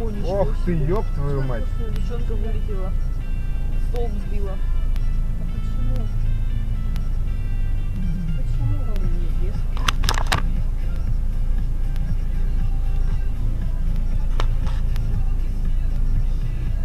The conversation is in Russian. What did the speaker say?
О, ничего Ох ты, себе. ёб твою мать. Девчонка вылетела. Стол сбила.